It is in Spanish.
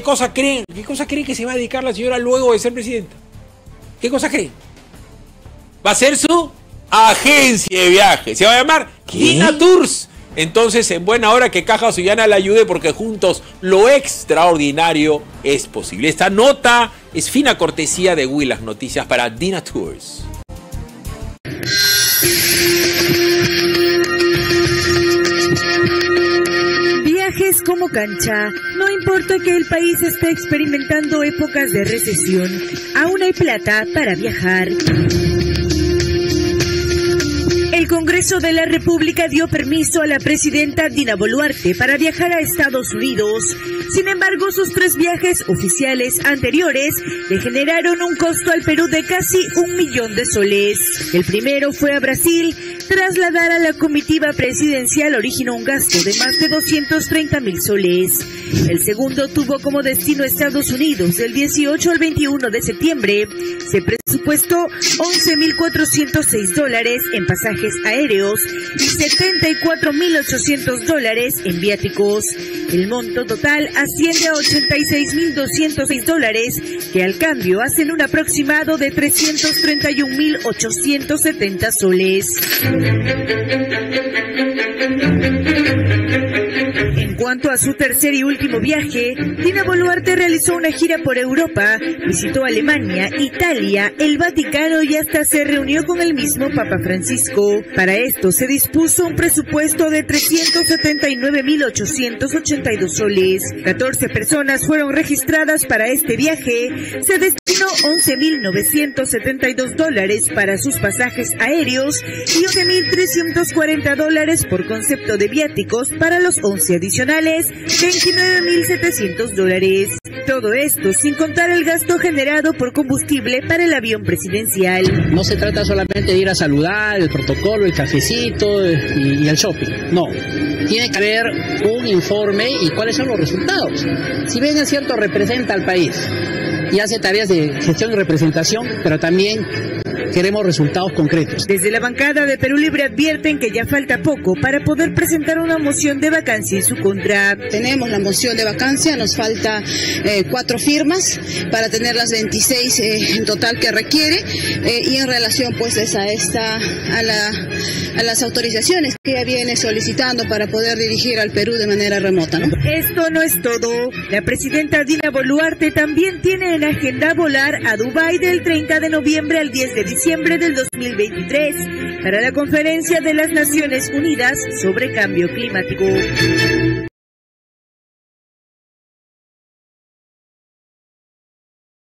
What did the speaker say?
¿Qué cosa creen que se va a dedicar la señora luego de ser presidenta? ¿Qué cosa creen? Va a ser su agencia de viajes. Se va a llamar Dina Tours. Entonces, en buena hora que Caja Sullana la ayude, porque juntos lo extraordinario es posible. Esta nota es fina cortesía de Willax Noticias para Dina Tours. Viajes como cancha. No importa que el país esté experimentando épocas de recesión, aún hay plata para viajar. El Congreso de la República dio permiso a la presidenta Dina Boluarte para viajar a Estados Unidos. Sin embargo, sus 3 viajes oficiales anteriores le generaron un costo al Perú de casi 1 millón de soles. El primero fue a Brasil. Trasladar a la comitiva presidencial originó un gasto de más de 230.000 soles. El segundo tuvo como destino Estados Unidos del 18 al 21 de septiembre. Se presupuestó $11.406 en pasajes aéreos y $74.800 en viáticos. El monto total asciende a $86.206, que al cambio hacen un aproximado de 331.870 soles. En cuanto a su tercer y último viaje, Dina Boluarte realizó una gira por Europa, visitó Alemania, Italia, el Vaticano y hasta se reunió con el mismo Papa Francisco. Para esto se dispuso un presupuesto de 379.882 soles. 14 personas fueron registradas para este viaje. Se destinó $11.972 para sus pasajes aéreos y $11.340 por concepto de viáticos para los 11 adicionales, $29.700. Todo esto sin contar el gasto generado por combustible para el avión presidencial. No se trata solamente de ir a saludar, el protocolo, el cafecito y el shopping. No, tiene que haber un informe y cuáles son los resultados. Si bien es cierto, representa al país y hace tareas de gestión y representación, pero también queremos resultados concretos. Desde la bancada de Perú Libre advierten que ya falta poco para poder presentar una moción de vacancia en su contra. Tenemos la moción de vacancia, nos falta 4 firmas para tener las 26 en total que requiere, y en relación pues a las autorizaciones que ella viene solicitando para poder dirigir al Perú de manera remota, ¿no? Esto no es todo. La presidenta Dina Boluarte también tiene en agenda volar a Dubái del 30 de noviembre al 10 de diciembre del 2023 para la Conferencia de las Naciones Unidas sobre Cambio Climático.